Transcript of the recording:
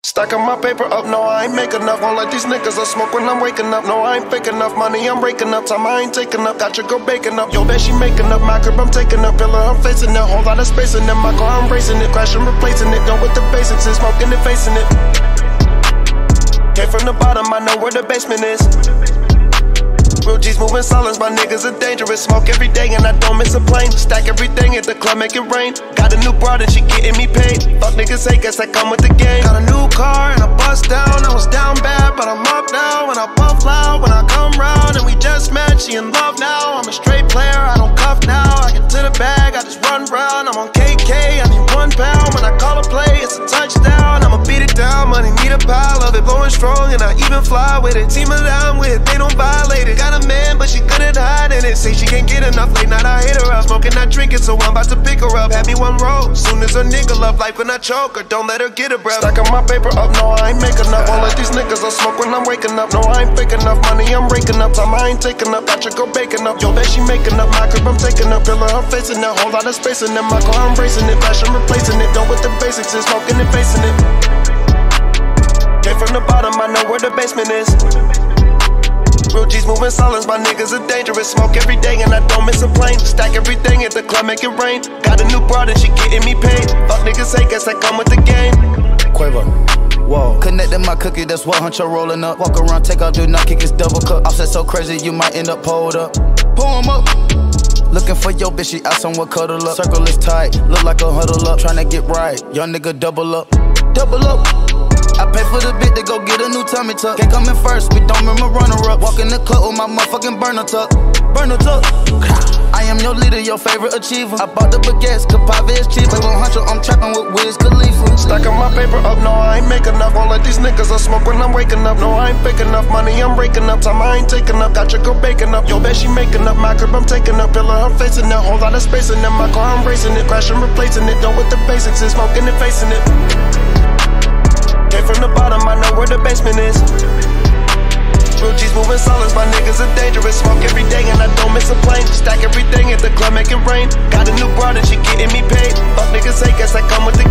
Stacking my paper up, no, I ain't make enough. Won't let these niggas I smoke when I'm waking up. No, I ain't fake enough. Money I'm raking up. Time I ain't taking up. Got your girl baking up. Yo, bet she making up. My crib I'm taking up. Pillar I'm facing it. Whole lot of space in it. My car I'm racing it. Crashing, replacing it. Done with the basics and smoking and facing it. Came from the bottom, I know where the basement is. Real G's moving silence, my niggas are dangerous. Smoke every day and I don't miss a plane. Stack everything at the club, make it rain. Got a new broad and she getting me paid. Fuck niggas hate, guess I come with the game. Got a new car and I bust down. I was down bad, but I'm up now. When I puff loud, when I come round and we just met, she in love now. I'm a straight player, I don't cuff now. I get to the bag, I just run round. I'm on KK, I need 1 pound. When I call a play, it's a touchdown. I'ma beat it down, money need a pile of it. Blowing strong and I even fly with it. Team that I'm with, they don't violate it. Got a man, but she good at hiding it. Say she can't get enough, late night I hit her up. Smoking, not drinking, so I'm about to pick her up. Had me 1 roll, soon as a nigga love life when I choke her. Don't let her get her breath. Stacking my paper up, no, I ain't making up. Won't let these niggas I smoke when I'm waking up. No, I ain't fake enough, money I'm raking up. Time I ain't taking up, got your girl baking up. Yo, bet she making up, my crib I'm taking up. Pillar I'm facing it, whole lot of space in it. My car I'm racing it, fashion replacing it. Done with the basics and smoking and facing it. Came from the bottom, I know where the basement is. Real G's moving silence, my niggas are dangerous. Smoke every day and I don't miss a plane. Stack everything at the club, make it rain. Got a new broad and she getting me paid. Fuck niggas hate, guess I come with the game. Quavo, whoa. Connected my cookie, that's what Huncho rolling up. Walk around, take out, do not kick his double cup. Offset so crazy, you might end up pulled up. Pull him up. Looking for your bitch, she out somewhere cuddle up. Circle is tight, look like a huddle up. Tryna get right, young nigga double up. Double up. I pay for the bit to go get a new tummy tuck. Can't come in first, we don't remember runner up. Walk in the club with my motherfucking burner tuck. Burner tuck. I am your leader, your favorite achiever. I bought the baguettes, Capave is cheaper. With Huncho, I'm trapping with Wiz Khalifa. Stacking my paper up, no, I ain't making enough. Won't let these niggas I smoke when I'm waking up. No, I ain't fake enough, money I'm raking up. Time I ain't taking up, got your girl baking up. Yo, bet she making up, my crib I'm taking up. Pillar I'm facing it, whole lot of space in it. My car I'm racing it, crashing, replacing it. Done with the basics and smoking and facing it. Came from the bottom, I know where the basement is. Real G's moving silence, my niggas are dangerous. Smoke every day and I don't miss a plane. Stack everything at the club, make it rain. Got a new broad and she getting me paid. Fuck niggas hate, guess I come with the